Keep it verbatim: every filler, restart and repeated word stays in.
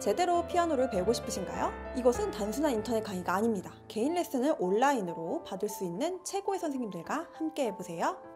제대로 피아노를 배우고 싶으신가요? 이것은 단순한 인터넷 강의가 아닙니다. 개인 레슨을 온라인으로 받을 수 있는 최고의 선생님들과 함께 해보세요.